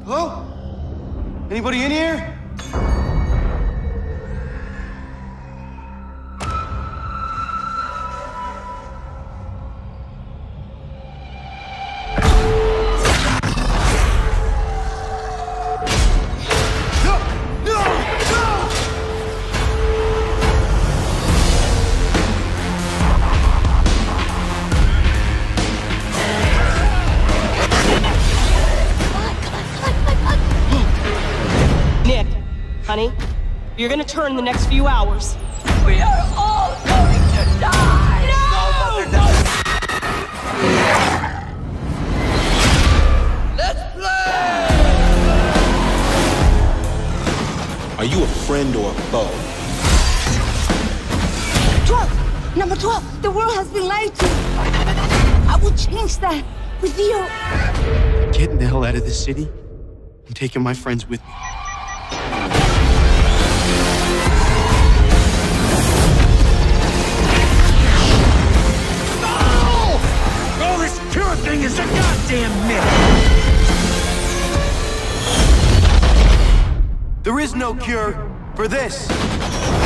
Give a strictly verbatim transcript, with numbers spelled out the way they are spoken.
Hello? Anybody in here? Honey, you're gonna turn in the next few hours. We are all going to die! No! Let's play! Are you a friend or a foe? twelve! Number twelve! The world has been lied to! I will change that with you! Getting the hell out of this city. I'm taking my friends with me. Cure thing is a goddamn myth! There is no cure for this.